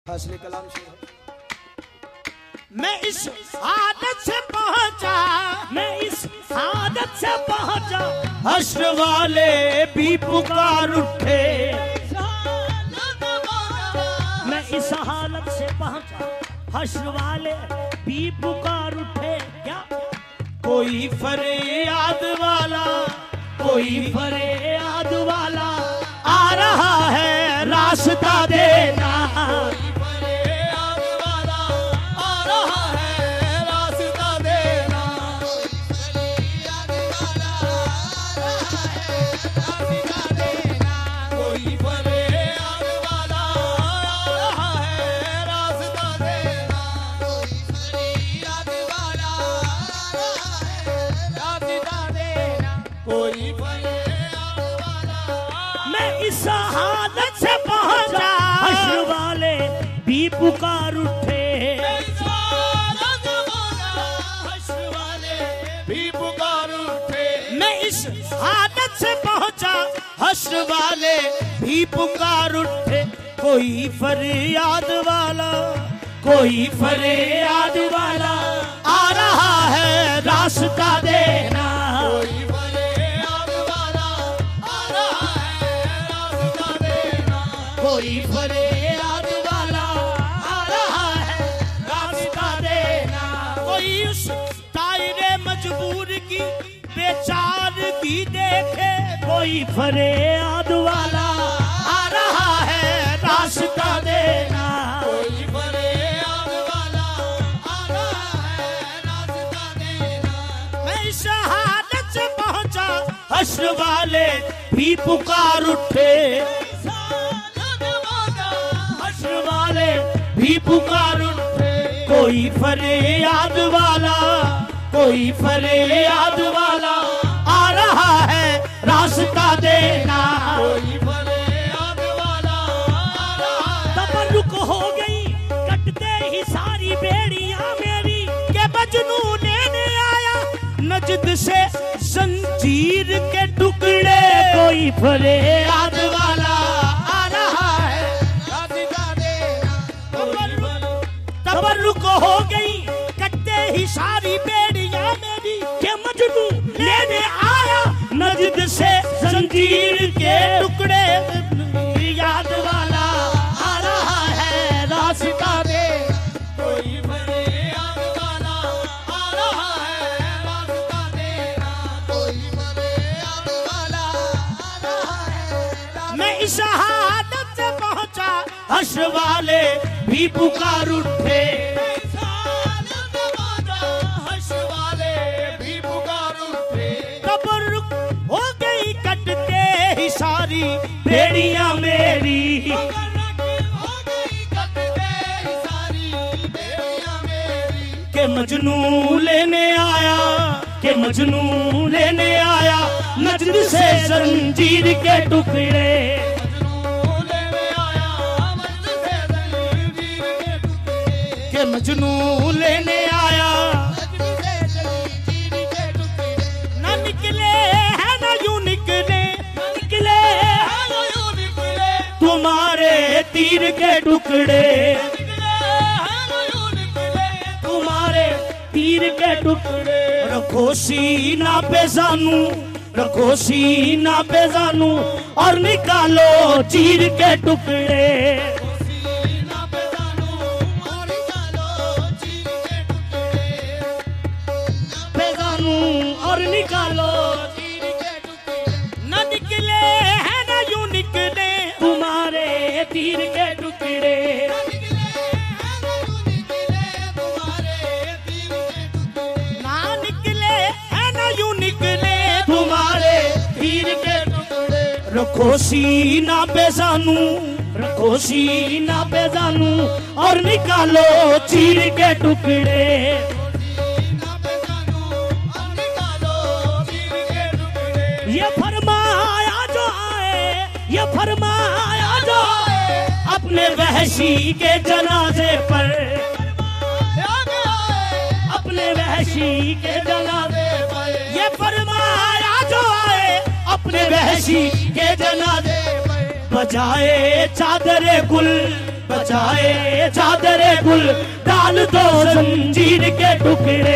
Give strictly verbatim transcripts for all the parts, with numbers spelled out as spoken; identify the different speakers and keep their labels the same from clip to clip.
Speaker 1: फासले कलाम से
Speaker 2: मैं इस आदत से पहुंचा, मैं इस आदत से पहुंचा, हश्र वाले भी पुकार उठे। मैं इस हालत से पहुंचा, हश्र वाले भी पुकार उठे। क्या कोई फरियाद वाला, कोई फरियाद वाला आ रहा है रास्ता देना। पुकार उठे, हश्र वाले भी पुकार उठे। मैं इस आदत से पहुंचा, हश्र वाले भी पुकार उठे। कोई फरियाद वाला, कोई फरियाद वाला आ रहा है रास्ता देना। कोई फरियाद वाला आ रहा है रास्ता देना। कोई फरियाद मजबूर की बेचार की देखे, कोई फरियाद वाला आ रहा है रास्ता देना। कोई फरियाद वाला आ रहा है रास्ता देना। मैं शहादत से पहुंचा, हश्र वाले भी पुकार उठे। हश्र वाले भी पुकार उठे। कोई फरियाद वाला, कोई फरियाद वाला आ रहा है रास्ता देना। कोई फरियाद वाला आ रहा है। तबरुक हो गई कटते ही सारी बेड़ियां मेरी, के मजनू लेने आया नजद से जंजीर के टुकड़े। कोई फरियाद वाला आ रहा है रास्ता देना। तबरुक हो गई कटते ही सारी बेड़ियां मेरी, के मजनू लेने आया नजद से जंजीर के टुकड़े। याद वाला आ रहा है रास्ता दे। कोई फरियाद वाला आ रहा है रास्ता देना। कोई फरियाद वाला आ रहा है। मैं इस शहादत से पहुंचा, हश्र वाले भी पुकार उठे। सारी बेड़ियां मेरी हो गई कटते ही सारी बेड़ियां मेरी, के मजनू लेने आया, के मजनू लेने आया नजद से जंजीर के टुकड़े। मजनू लेने आया नजद से जंजीर के टुकड़े। के मजनू लेने आया नजद से जंजीर के टुकड़े। ना निकले है ना यूं निकले, तुम्हारे तीर के टुकड़े। तुम्हारे तीर के टुकड़े। रखो सीना पे जानू, रखो सीना पे जानू और निकालो चीर के टुकड़े। पे जानू और निकालो चीर के टुकड़े। न निकले है ना यूं निकले तुम्हारे तीर के टुकड़े। ना निकले है ना यूं निकले तुम्हारे तीर के टुकड़े। रखो सीना पे जानू, रखो सीना पे जानू और निकालो चीर के टुकड़े। ये फरमाया जो आए, ये फरमाया जो आए अपने वहशी के जनाजे पर। अपने वहशी के जनाजे पर ये फरमाया जो आए अपने वहशी के जनाजे पर। बजाए चादरे गुल, बजाए चादरे गुल डाल दो जंजीर के टुकड़े,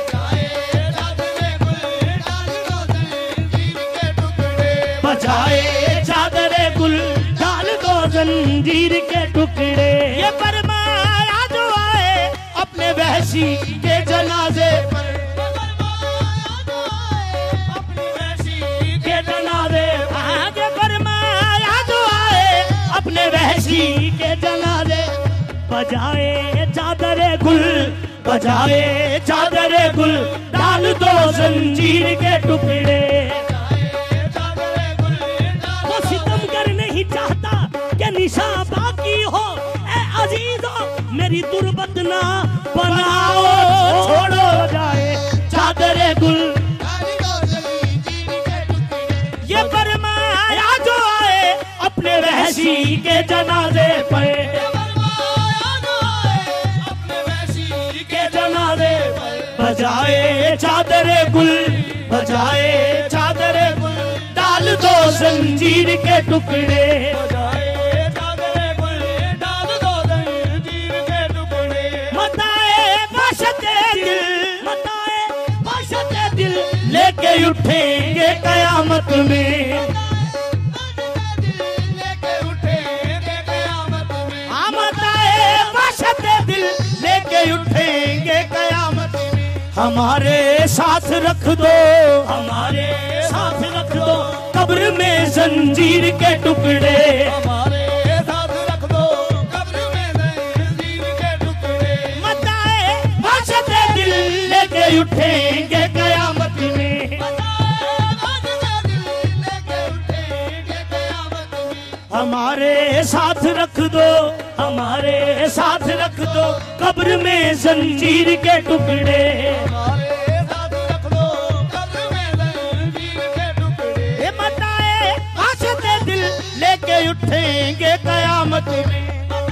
Speaker 2: बजाए चादरे गुल डाल दो जंजीर के टुकड़े। ये फरमाया जो आए अपने वहशी के जनाजे पर, अपने वहशी के जनाजे, आगे फरमाया जो आए अपने वहशी के जनाजे। बजाए चादरे गुल, बजाए चादरे गुल डाल दो जंजीर के टुकड़े। वो सितमगर नहीं चाहता कि निशा बाकी हो, ए अजीजों मेरी तुरबत ना बनाओ, छोड़ो जाए चादरे गुल। ये फरमाया जो आए अपने वहशी के जनाजे पे, बजाए चादरे गुल, बजाए चादरे गुल डाल दो जंजीर के टुकड़े, बजाए चादरे गुल डाल दो जंजीर के टुकड़े। मताए बाशते दिल, मताए बाशते दिल लेके उठेंगे कयामत में, लेके उठेंगे कयामत में। हाँ मताए बाशते दिल लेके उठेंगे कयामत में। हमारे साथ रख दो, हमारे साथ रख दो कब्र में जंजीर के टुकड़े, हमारे साथ रख दो कब्र में जंजीर के टुकड़े। मताए बाशते दिल लेके उठेंगे कयामत में, हमारे साथ रख दो, हमारे साथ रख दो कब्र में जंजीर के टुकड़े, हमारे साथ रख दो कब्र में जंजीर के टुकड़े। मताए बाशते दिल लेके उठेंगे कयामत में,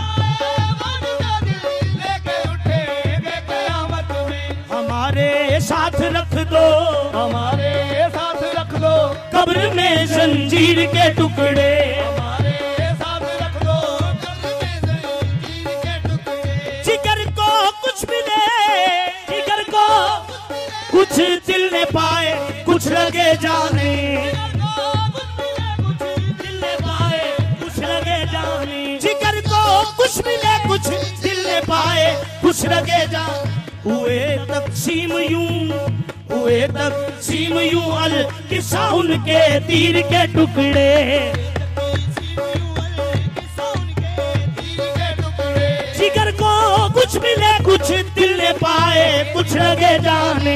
Speaker 2: लेके उठेंगे कयामत में। हमारे साथ रख दो, हमारे साथ रख दो कब्र में जंजीर के टुकड़े, कुछ दिल ने पाए कुछ लगे जाने, दिल ने पाए कुछ लगे जाने। जिगर को कुछ मिले कुछ दिल ने पाए कुछ लगे जाने। हुए तकसीम यूं, हुए तकसीम यूं अल किस्सा उनके तीर के टुकड़े, जिगर को कुछ मिले कुछ दिल ने पाए कुछ लगे जाने,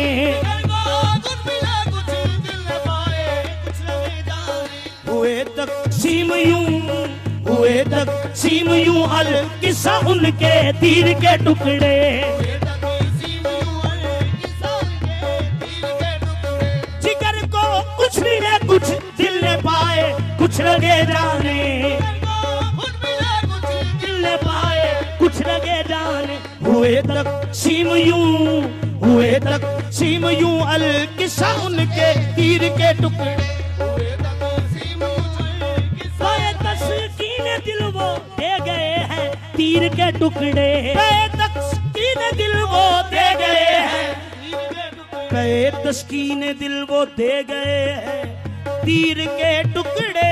Speaker 2: हुए तकसीम यूं, हुए तकसीम यूं अल किस्सा उनके तीर के टुकड़े, जिगर को कुछ मिले कुछ दिल ने पाए कुछ लगे जाने, दिल ने पाए कुछ लगे जाने। हुए तकसीम यूं, हुए तकसीम यूं अल किस्सा उनके तीर के टुकड़े, तस्कीन दिल वो दे गए हैं तीर के टुकड़े, तस्कीन दिल वो दे गए हैं, तस्कीन दिल वो दे गए हैं तीर के टुकड़े,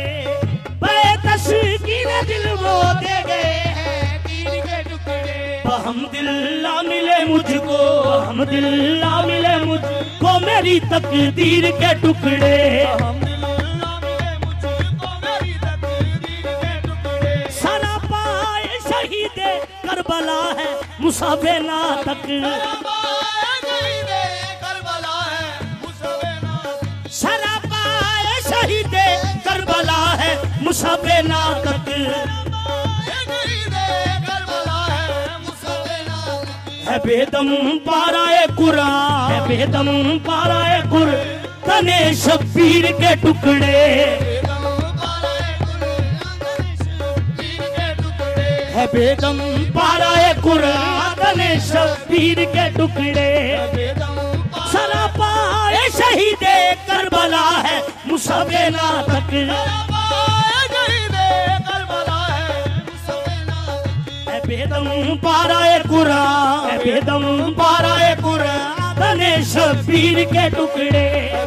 Speaker 2: तस्कीन दिल वो दे गए हैं तीर के टुकड़े। बहमदिल्ला मिले मुझको, बहमदिल्ला मिले मुझको मेरी तकदीर के टुकड़े, करबला है मुसाफे ना तक, सरापाए शहीदे करबला है मुसाफे ना तक, है बेदम पाराए कुरान, है बेदम पाराए कुर तने शब्बीर के टुकड़े, है बेदम पाराए कुरान शब्बीर के टुकड़े, सरापाए शहीदे करबला है मुसाफे ना तक, बेदम पाराए कुरान, बेदम पाराए कुरान, तने शबीर के टुकड़े।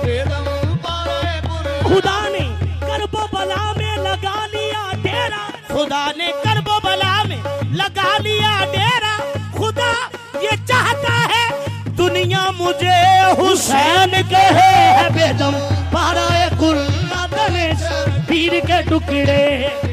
Speaker 2: खुदा ने करबो बला में लगा लिया डेरा, खुदा ने करबो बला में लगा लिया डेरा। खुदा ये चाहता है दुनिया मुझे हुसैन कहे। बेदम पाराए कुरान, तने शबीर के टुकड़े।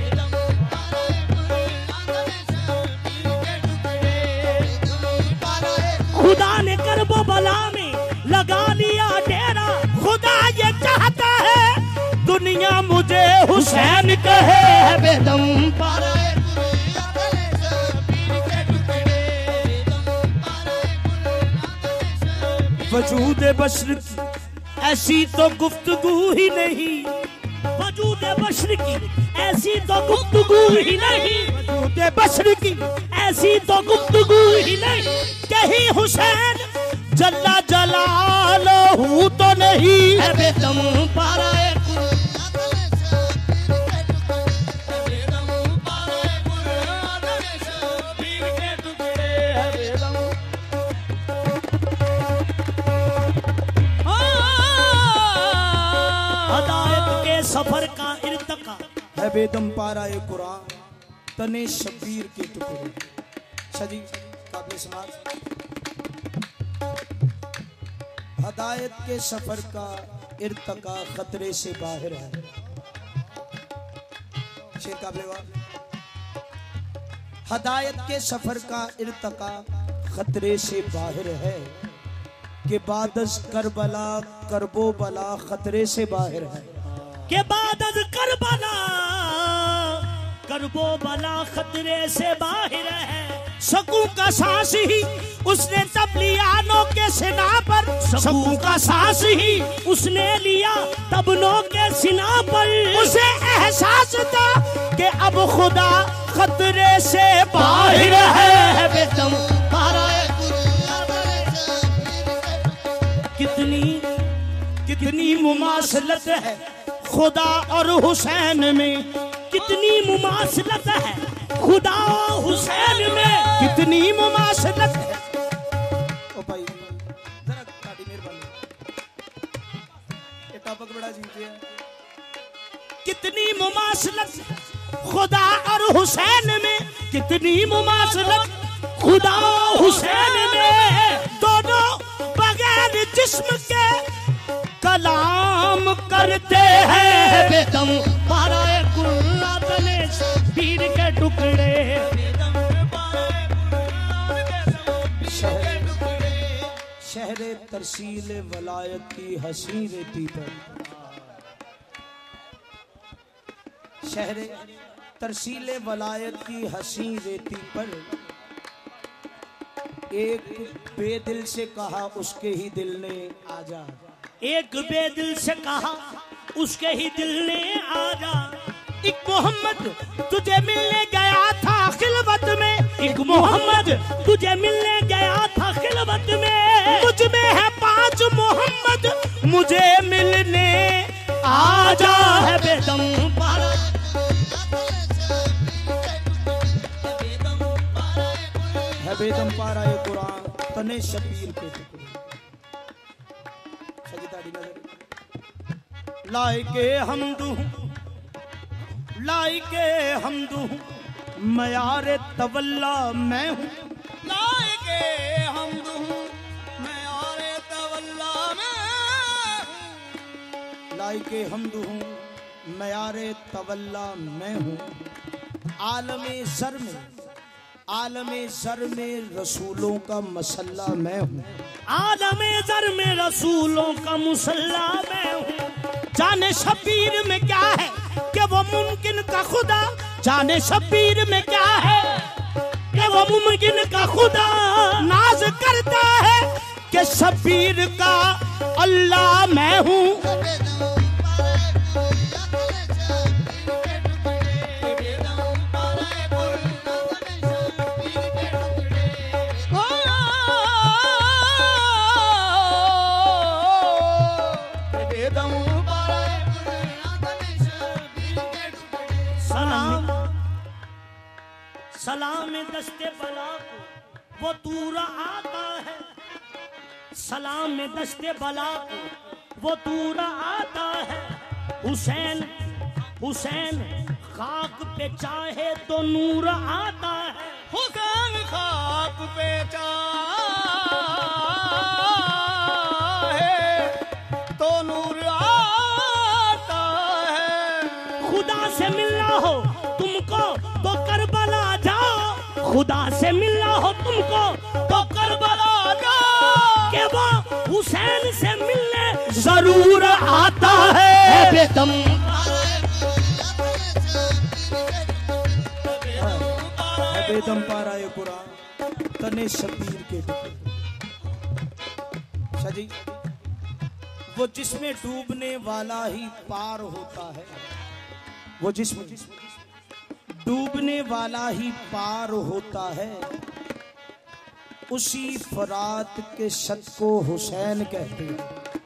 Speaker 2: खुदा ने करबो बला में लगा लिया डेरा। खुदा ये चाहता है दुनिया मुझे हुसैन कहे। बेदम पाराए वजूद बशर की ऐसी तो गुफ्तगू ही नहीं, वजूद बशर की ऐसी तो गुफ्तगू ही नहीं, वजूद बशर की ऐसी तो गुफ्तगू ही नहीं। कहीं हुसैन जल्ला जलालहू तो नहीं है। बेदम पाराए सफर का इर्तका है। बेदम पाराए कुरान, तने शबीर के टुकड़े। सजी काबिल समाज हदायत के सफर का इर्तका खतरे से बाहर है। शेर काबिल हदायत के सफर का इर्तका खतरे से बाहर है कि बादस करबला करबो बला खतरे से बाहर है। के बाद करबला करबो बला खतरे से बाहर है। सकू का सांस ही उसने तब लिया नो के सिना पर, सकू का सांस ही उसने लिया तब नो के सिना पर। उसे एहसास था कि अब खुदा खतरे से बाहर है। बेदम पाराए कितनी कितनी मुमासलत है खुदा और हुसैन में, कितनी मुमासलत है खुदा और हुसैन में, कितनी मुमासलत है। ओ भाई जरा ताड़ी मेहरबानी, ये टॉपिक बड़ा जीते है। कितनी मुमासलत खुदा और हुसैन में, कितनी मुमासलत खुदा और हुसैन में। दोनों बगैर जिस्म के कलाम करते हैं। बेदम पाराए कुरान, तने शबीर के टुकड़े। शहरे तरसील वलायत की हसी रेती पर, शहरे तरसील वलायत की हसी रेती पर एक बेदिल से कहा उसके ही दिल ने आजा। एक बेदिल से कहा उसके ही दिल ने आजा। एक मोहम्मद तुझे मिलने गया था खिलवत में, एक मोहम्मद तुझे मिलने गया था खिलवत में। मुझ में है पांच मोहम्मद, मुझे मिलने आजा। है बेदम पारा है बेदम पाराए कुरान, तने शबीर के टुकड़े। लाइके हमदू लाइके हमदू मयारे तवल्ला मैं हूँ, लाइके हमदू मयारे तवल्ला मैं हूँ, लाइके हमदू मयारे तवल्ला मैं हूँ। आलमे सर में आलमे सर में रसूलों का मसल्ला मैं हूँ, आलमे सर में रसूलों का मुसल्ला मैं हूँ। जाने शबीर में क्या है कि वो मुमकिन का खुदा, जाने शबीर में क्या है कि वो मुमकिन का खुदा नाज करता है कि शबीर का अल्लाह मैं हूँ। सलाम दस्ते बला को वो तूर आता है, सलाम में दस्ते बला को वो तूर आता है। हुसैन हुसैन खाक पे चाहे तो नूर आता है,
Speaker 1: हुसैन खाक पे चाहे तो नूर आता है।
Speaker 2: खुदा से मिलना हो तुमको तो करबला जाओ, खुदा से मिलना हो तुमको तो करबला जाओ, के वो हुसैन से मिलने जरूर आता है। बेदम
Speaker 3: बेदम पाराए कुरान तने शबीर के टुकड़े। शाह जी, वो जिसमें डूबने वाला ही पार होता है, वो जिसमें डूबने वाला ही पार होता है, उसी फरात के शत को हुसैन कहते हैं।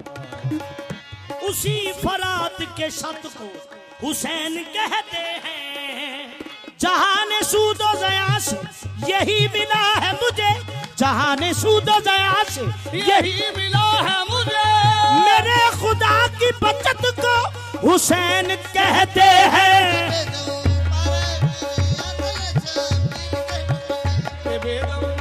Speaker 2: उसी फरात के शत को हुसैन कहते हैं। जहान सूदो जया से यही मिला है मुझे, जहान सूदो जया से
Speaker 1: यही मिला है मुझे,
Speaker 2: मेरे खुदा की बचत को हुसैन कहते हैं।
Speaker 1: बेदम